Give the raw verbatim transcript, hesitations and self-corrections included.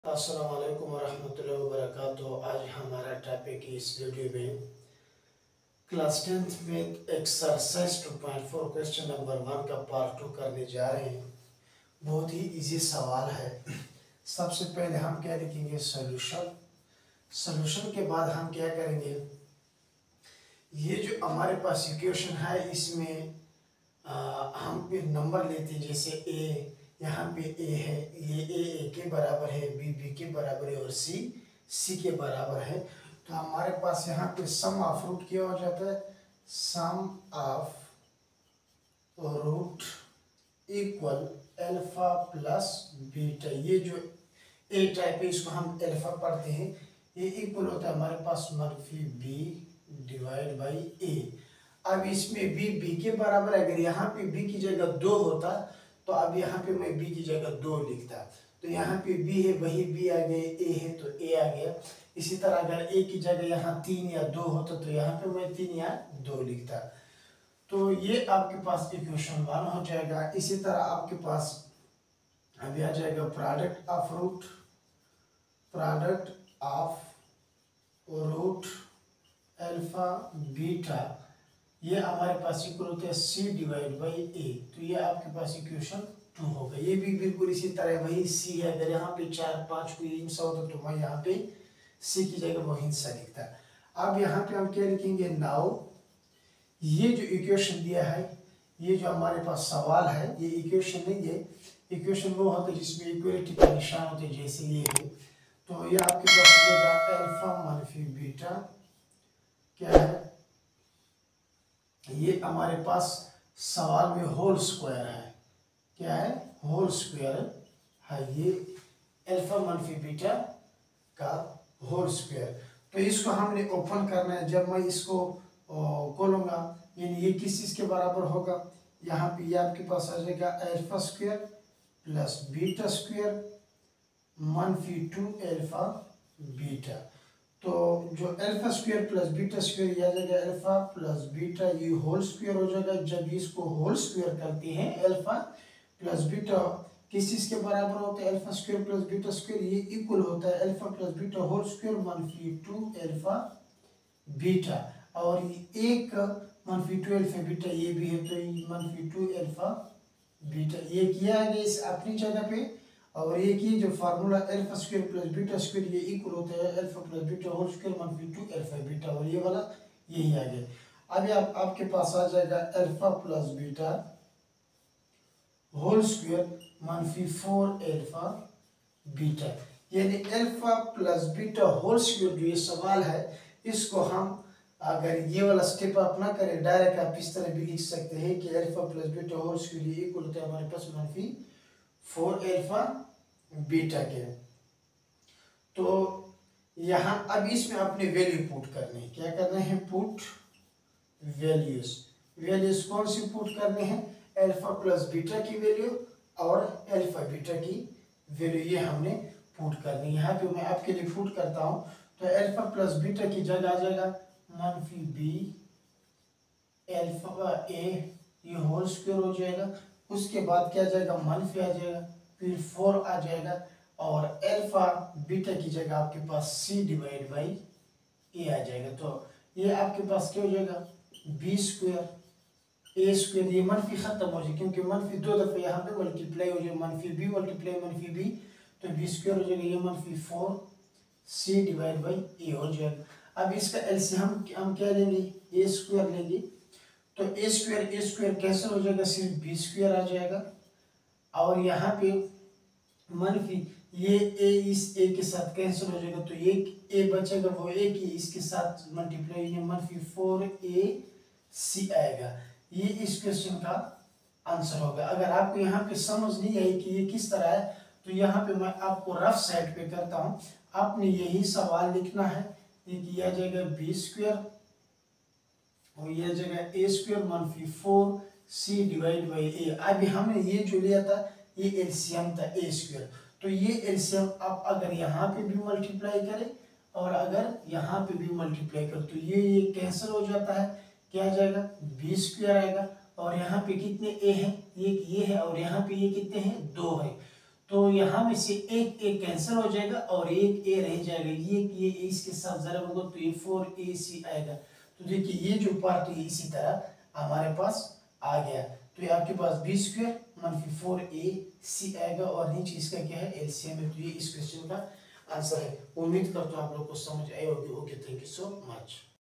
अस्सलाम वालेकुम वरहमतुल्लाहि वबरकातुहू। आज हमारा टॉपिक इस वीडियो में क्लास टेंथ में exercise two point four question number one का पार्ट टू करने जा रहे हैं। बहुत ही इजी सवाल है। सबसे पहले हम क्या लिखेंगे, सॉल्यूशन। सॉल्यूशन के बाद हम क्या करेंगे, ये जो हमारे पास इक्वेशन है इसमें आ, हम फिर नंबर लेते हैं। जैसे ए, यहाँ पे ए है, ये ए ए के बराबर है, बी बी के बराबर है और सी सी के बराबर है। तो हमारे पास यहाँ पे सम ऑफ रूट क्या हो जाता है, sum of root equal alpha plus beta. ये जो ए टाइप है इसको हम अल्फा पढ़ते हैं। ये इक्वल होता है हमारे पास मनफी बी डिवाइड बाई ए। अब इसमें बी बी के बराबर, अगर यहाँ पे बी की जगह दो होता तो अब यहाँ पे मैं बी की जगह दो लिखता। तो यहाँ पे बी है, वही बी आ गए, ए है तो ए आ गया। इसी तरह अगर ए की जगह यहाँ तीन या दो होता तो यहाँ पे मैं तीन या दो लिखता। तो ये आपके पास इक्वेशन वन हो जाएगा। इसी तरह आपके पास अभी आ जाएगा product of root, product of root alpha beta, ये हमारे पास इक्वल होते हैं सी डिवाइड बाई ए। तो ये आपके पास इक्वेशन टू होगा। ये भी बिल्कुल इसी तरह वही सी है। अगर यहाँ पे चार पांच कोई हिस्सा होता तो मैं यहाँ पे सी की जगह वो हिस्सा लिखता। अब यहाँ पे हम क्या लिखेंगे, नाउ ये जो इक्वेशन दिया है, ये जो हमारे पास सवाल है, ये इक्वेशन नहीं है। इक्वेशन वो होता है जिसमें इक्वलिटी का निशान होते हैं, जैसे ये है। तो ये आपके पास अल्फा मनफी बीटा क्या है, ये हमारे पास सवाल में होल स्क्वायर है। क्या है, होल स्क्वायर है। ये अल्फा मनफी बीटा का होल स्क्वायर। तो इसको हमने ओपन करना है। जब मैं इसको खोलूंगा यानी ये किस चीज के बराबर होगा, यहाँ पे ये आपके पास आ जाएगा alpha square plus beta square मनफी टू अल्फा बीटा। तो जो alpha square plus beta square ये आ जाएगा अल्फा प्लस बीटा, ये होल स्क्वायर हो जाएगा। जब इसको होल स्क्वायर करते हैं, अल्फा प्लस बीटा किस चीज के बराबर होता है, alpha square plus beta square, ये इक्वल होता है alpha plus beta whole square मनफी टू अल्फा बीटा। और एक मनफी टू अल्फा बीटा ये भी है, तो ये मनफी टू अल्फा बीटा ये किया गया इस अपनी जगह पे। और एक ये जो formula alpha square plus beta square ये इक्वल होता है alpha plus beta whole square मनफी टू अल्फा बीटा, और ये वाला यही आ गया। अभी आप आपके पास आ जाएगा alpha plus beta whole square मनफी फोर अल्फा बीटा। यानी alpha plus beta whole square जो ये सवाल है, इसको हम अगर ये वाला स्टेप आप ना करें, डायरेक्ट आप इस तरह भी लिख सकते हैं कि alpha plus beta whole square ये इक्वल होता है हमारे पास मनफी फोर अल्फा बीटा के। तो यहाँ अब इसमें अपने वैल्यू पुट करने हैं। क्या करना है, पुट वैल्यूज। वैल्यूज कौन सी पुट करने हैं, अल्फा प्लस बीटा की वैल्यू और अल्फा बीटा की वैल्यू, ये हमने पुट करनी है। यहाँ पे मैं आपके लिए पुट करता हूँ। तो अल्फा प्लस बीटा की जगह आ जाएगा मनफी बी अल्फा ए, ये होल स्क्वायर हो जाएगा। उसके बाद क्या जाएगा, मनफी आ जाएगा, फिर फोर आ जाएगा, और अल्फा बीटा की जगह आपके पास सी डिवाइड बाई ए आ जाएगा। तो ये आपके पास क्या हो जाएगा, बी स्क्वायर ए स्क्वायर, ये मनफी खत्म हो जाएगा क्योंकि मनफी दो दफे यहाँ पे मल्टीप्लाई हो जाएगा, मनफी बी मल्टीप्लाई मनफी बी, तो बी स्क्वायर हो जाएगा, ये मनफी four C divide by A हो जाएगा। अब इसका एलसीएम हम हम क्या लेंगे, ए स्क्वायर लेंगे। तो A square A square cancel हो जाएगा, सिर्फ बी स्क्वायर आ जाएगा। और यहाँ पे मनफी ये ए इस ए के साथ कैंसिल हो जाएगा, तो एक ए बचेगा, वो ए की इसके साथ मल्टीप्लाई, ये मनफी फोर ए सी आएगा। ये इस क्वेश्चन का आंसर होगा। अगर आपको यहाँ पे समझ नहीं आई कि ये किस तरह है, तो यहाँ पे मैं आपको रफ साइड पे करता हूँ। आपने यही सवाल लिखना है। ये आ जाएगा बी स्क्वायर और ये जगह ए स्क्वायर मनफी four C divide by A. अभी हमने ये जो लिया था ये एलसीएम था ए स्क्वायर। तो ये एलसीएम आप अगर यहाँ पे भी मल्टीप्लाई करें और अगर यहाँ पे भी मल्टीप्लाई करें तो ये ये कैंसिल हो जाता है। क्या आ जाएगा, बी स्क्वायर आएगा। और यहाँ पे कितने ए हैं, एक ये है और यहाँ पे ये कितने हैं, दो है। तो यहाँ में से एक ए कैंसिल हो जाएगा और एक ए रह जाएगा, ये ये इसके साथ जरा होगा तो ये फोर ए सी आएगा। तो देखिए ये जो पार्ट है इसी तरह हमारे पास आ गया। तो ये आपके पास बी स्क्वायर मनफी फोर ए सी आएगा और नीचे इसका क्या है एलसीएम है। तो ये इस क्वेश्चन का आंसर है। उम्मीद करता हूँ आप लोग को समझ आए होगी। Okay, thank you so much.